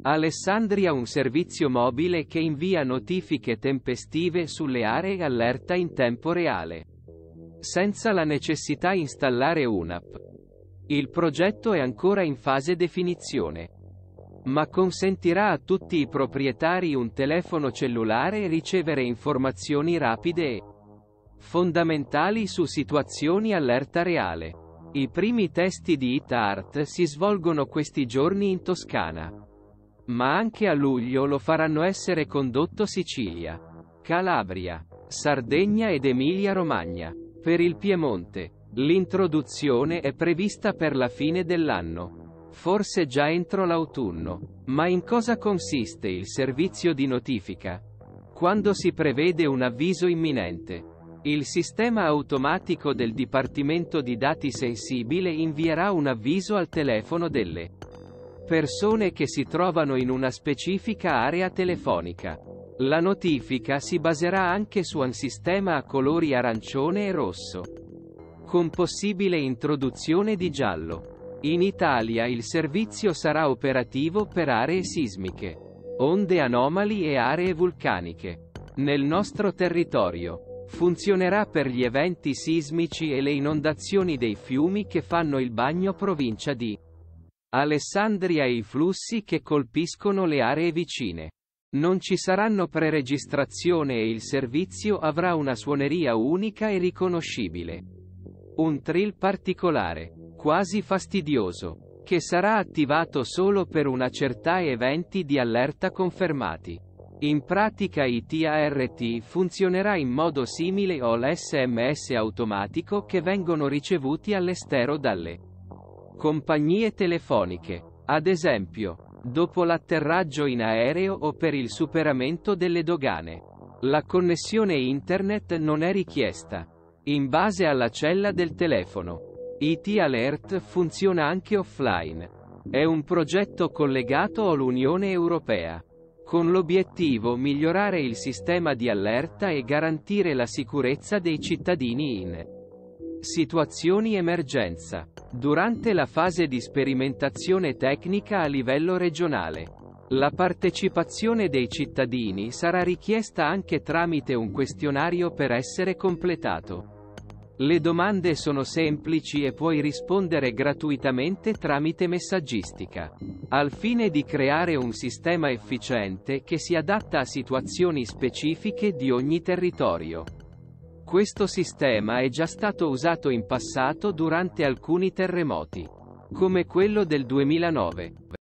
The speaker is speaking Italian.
Alessandria, un servizio mobile che invia notifiche tempestive sulle aree allerta in tempo reale, senza la necessità di installare un'app. Il progetto è ancora in fase definizione, ma consentirà a tutti i proprietari un telefono cellulare ricevere informazioni rapide e fondamentali su situazioni allerta reale. I primi testi di HitArt si svolgono questi giorni in Toscana, ma anche a luglio lo faranno essere condotto Sicilia, Calabria, Sardegna ed Emilia-Romagna. Per il Piemonte, l'introduzione è prevista per la fine dell'anno, forse già entro l'autunno. Ma in cosa consiste il servizio di notifica? Quando si prevede un avviso imminente, il sistema automatico del Dipartimento di Dati Sensibile invierà un avviso al telefono delle persone che si trovano in una specifica area telefonica. La notifica si baserà anche su un sistema a colori arancione e rosso, con possibile introduzione di giallo. In Italia il servizio sarà operativo per aree sismiche, onde anomali e aree vulcaniche. Nel nostro territorio, funzionerà per gli eventi sismici e le inondazioni dei fiumi che fanno il bagno provincia di Alessandria e i flussi che colpiscono le aree vicine. Non ci saranno preregistrazione e il servizio avrà una suoneria unica e riconoscibile. Un trill particolare, quasi fastidioso, che sarà attivato solo per una certa eventi di allerta confermati. In pratica HitArt funzionerà in modo simile all'SMS automatico che vengono ricevuti all'estero dalle compagnie telefoniche, ad esempio, dopo l'atterraggio in aereo o per il superamento delle dogane. La connessione internet non è richiesta. In base alla cella del telefono, HitAlert funziona anche offline. È un progetto collegato all'Unione Europea, con l'obiettivo migliorare il sistema di allerta e garantire la sicurezza dei cittadini in situazioni emergenza. Durante la fase di sperimentazione tecnica a livello regionale, la partecipazione dei cittadini sarà richiesta anche tramite un questionario per essere completato. Le domande sono semplici e puoi rispondere gratuitamente tramite messaggistica, al fine di creare un sistema efficiente che si adatta a situazioni specifiche di ogni territorio. Questo sistema è già stato usato in passato durante alcuni terremoti, come quello del 2009.